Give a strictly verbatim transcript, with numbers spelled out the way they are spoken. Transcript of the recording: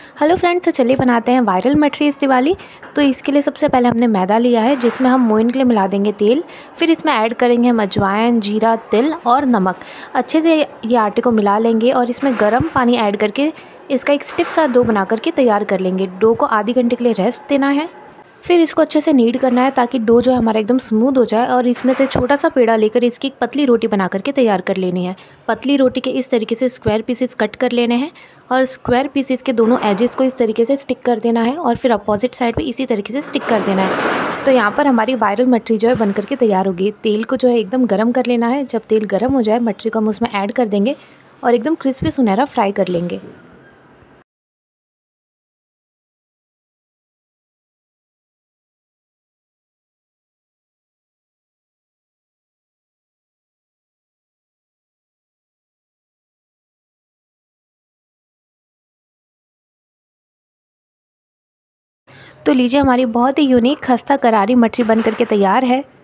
Hello friends, तो चलिए बनाते हैं वायरल मटरी इस दिवाली। तो इसके लिए सबसे पहले हमने मैदा लिया है, जिसमें हम मोइन के लिए मिला देंगे तेल। फिर इसमें ऐड करेंगे हम अजवाइन, जीरा, तिल और नमक। अच्छे से ये आटे को मिला लेंगे और इसमें गर्म पानी ऐड करके इसका एक स्टिफ सा डो बना करके तैयार कर लेंगे। डो को आधी घंटे के लिए रेस्ट देना है। फिर इसको अच्छे से नीड करना है ताकि डो जो है हमारा एकदम स्मूथ हो जाए। और इसमें से छोटा सा पेड़ा लेकर इसकी एक पतली रोटी बना करके तैयार कर लेनी है। पतली रोटी के इस तरीके से स्क्वायर पीसेस कट कर लेने हैं और स्क्वायर पीसेस के दोनों एजेस को इस तरीके से स्टिक कर देना है और फिर अपोजिट साइड पे इसी तरीके से स्टिक कर देना है। तो यहाँ पर हमारी वायरल मटरी जो है बन करके तैयार होगी। तेल को जो है एकदम गर्म कर लेना है। जब तेल गर्म हो जाए, मटरी को हम उसमें ऐड कर देंगे और एकदम क्रिस्पी सुनहरा फ्राई कर लेंगे। तो लीजिए, हमारी बहुत ही यूनिक खस्ता करारी मटरी बन करके तैयार है।